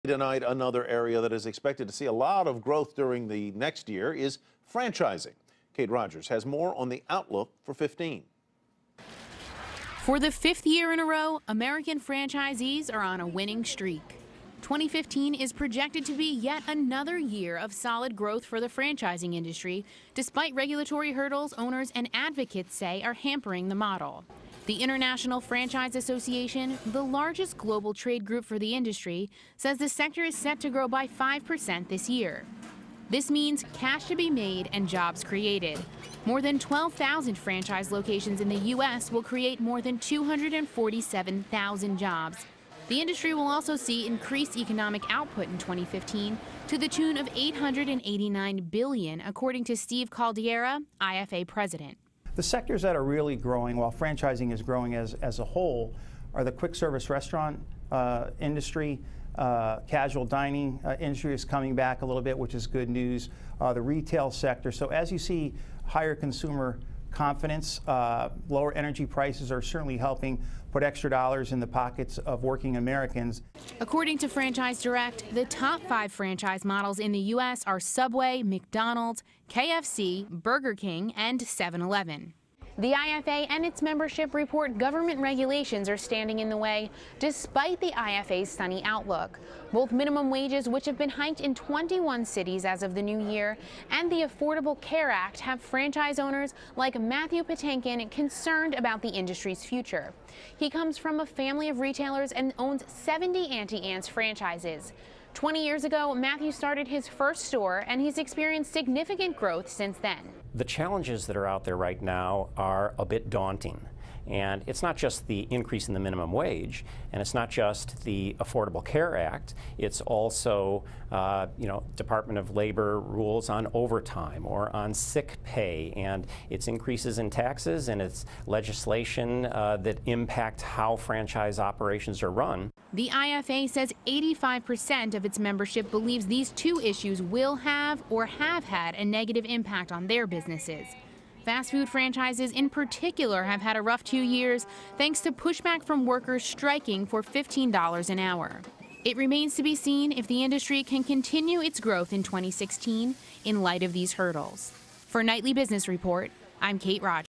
Tonight, another area that is expected to see a lot of growth during the next year is franchising. Kate Rogers has more on the outlook for 15. For the fifth year in a row, American franchisees are on a winning streak. 2015 is projected to be yet another year of solid growth for the franchising industry, despite regulatory hurdles owners and advocates say are hampering the model. The International Franchise Association, the largest global trade group for the industry, says the sector is set to grow by 5% this year. This means cash to be made and jobs created. More than 12,000 franchise locations in the U.S. will create more than 247,000 jobs. The industry will also see increased economic output in 2015 to the tune of $889 billion, according to Steve Caldeira, IFA president. The sectors that are really growing, while franchising is growing as a whole, are the quick service restaurant industry, casual dining industry is coming back a little bit, which is good news, the retail sector. So as you see higher consumer confidence, lower energy prices are certainly helping put extra dollars in the pockets of working Americans. According to Franchise Direct, the top 5 franchise models in the U.S. are Subway, McDonald's, KFC, Burger King, and 7-Eleven. The IFA and its membership report government regulations are standing in the way, despite the IFA's sunny outlook. Both minimum wages, which have been hiked in 21 cities as of the new year, and the Affordable Care Act have franchise owners like Matthew Patinkin concerned about the industry's future. He comes from a family of retailers and owns 70 Auntie Anne's franchises. 20 years ago, Matthew started his first store, and he's experienced significant growth since then. The challenges that are out there right now are a bit daunting. And it's not just the increase in the minimum wage, and it's not just the Affordable Care Act, it's also Department of Labor rules on overtime or on sick pay, and it's increases in taxes, and it's legislation that impact how franchise operations are run. The IFA says 85% of its membership believes these two issues will have or have had a negative impact on their businesses. Fast food franchises in particular have had a rough 2 years thanks to pushback from workers striking for $15 an hour. It remains to be seen if the industry can continue its growth in 2016 in light of these hurdles. For Nightly Business Report, I'm Kate Rogers.